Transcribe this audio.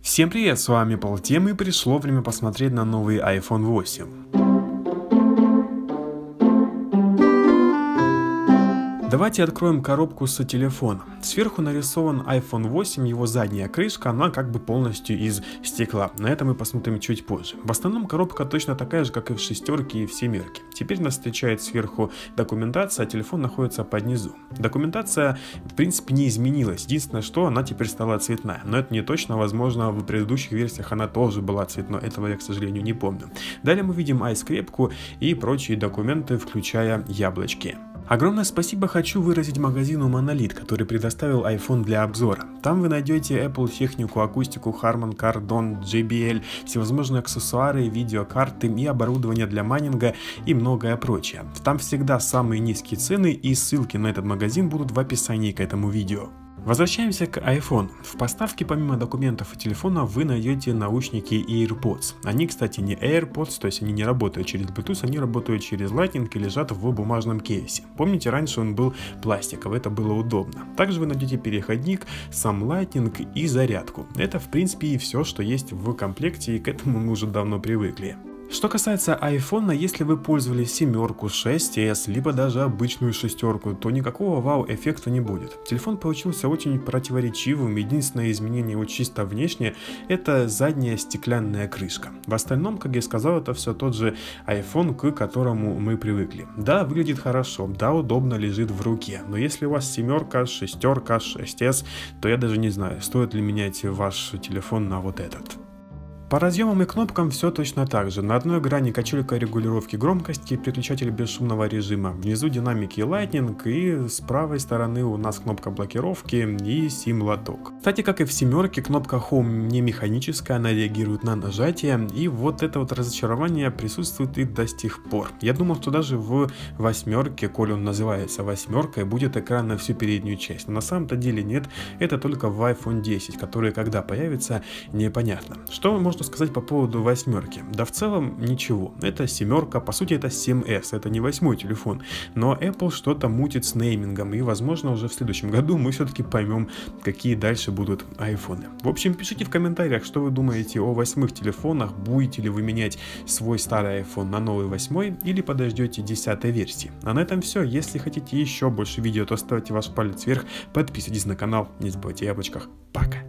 Всем привет, с вами Полтем, и пришло время посмотреть на новый iPhone 8. Давайте откроем коробку с телефона. Сверху нарисован iPhone 8, его задняя крышка, она как бы полностью из стекла. На это мы посмотрим чуть позже. В основном коробка точно такая же, как и в шестерке и в семерке. Теперь нас встречает сверху документация, а телефон находится под низу. Документация в принципе не изменилась. Единственное, что она теперь стала цветная. Но это не точно, возможно, в предыдущих версиях она тоже была цветной. Этого я, к сожалению, не помню. Далее мы видим айскрепку и прочие документы, включая яблочки. Огромное спасибо хочу выразить магазину Monolith, который предоставил iPhone для обзора. Там вы найдете Apple технику, акустику, Harman Kardon, JBL, всевозможные аксессуары, видеокарты и оборудование для майнинга и многое прочее. Там всегда самые низкие цены, и ссылки на этот магазин будут в описании к этому видео. Возвращаемся к iPhone. В поставке помимо документов и телефона вы найдете наушники и AirPods. Они, кстати, не AirPods, то есть они не работают через Bluetooth, они работают через Lightning и лежат в бумажном кейсе. Помните, раньше он был пластиковый, это было удобно. Также вы найдете переходник, сам Lightning и зарядку. Это в принципе и все, что есть в комплекте, и к этому мы уже давно привыкли. Что касается iPhone, если вы пользовались семерку, 6s, либо даже обычную шестерку, то никакого вау-эффекта не будет. Телефон получился очень противоречивым, единственное изменение вот чисто внешне — это задняя стеклянная крышка. В остальном, как я сказал, это все тот же iPhone, к которому мы привыкли. Да, выглядит хорошо, да, удобно лежит в руке, но если у вас семерка, шестерка, 6s, то я даже не знаю, стоит ли менять ваш телефон на вот этот. По разъемам и кнопкам все точно так же. На одной грани качелька регулировки громкости, переключатель бесшумного режима, внизу динамики Lightning, и с правой стороны у нас кнопка блокировки и SIM-лоток. Кстати, как и в семерке, кнопка Home не механическая, она реагирует на нажатие, и вот это вот разочарование присутствует и до сих пор. Я думал, что даже в восьмерке, коль он называется восьмеркой, будет экран на всю переднюю часть, но на самом-то деле нет, это только в iPhone 10, который когда появится, непонятно. Что можно сказать по поводу восьмерки? Да в целом ничего, это семерка, по сути это 7s, это не восьмой телефон, но Apple что-то мутит с неймингом, и возможно уже в следующем году мы все-таки поймем, какие дальше будут айфоны. В общем, пишите в комментариях, что вы думаете о восьмых телефонах, будете ли вы менять свой старый iPhone на новый восьмой или подождете 10-й версии. А на этом все, если хотите еще больше видео, то ставьте ваш палец вверх, подписывайтесь на канал, не забывайте о яблочках, пока!